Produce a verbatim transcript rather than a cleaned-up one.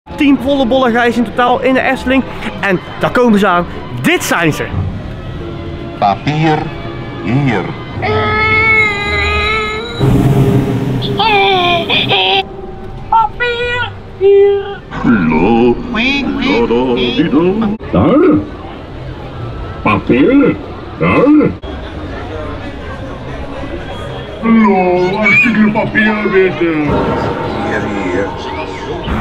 tien volle bollen in totaal in de Efteling. En daar komen ze aan. Dit zijn ze. Papier hier. Papier hier. Daar. Papier. Daar. Hallo, hartstikke papier bitte. Hier, hier.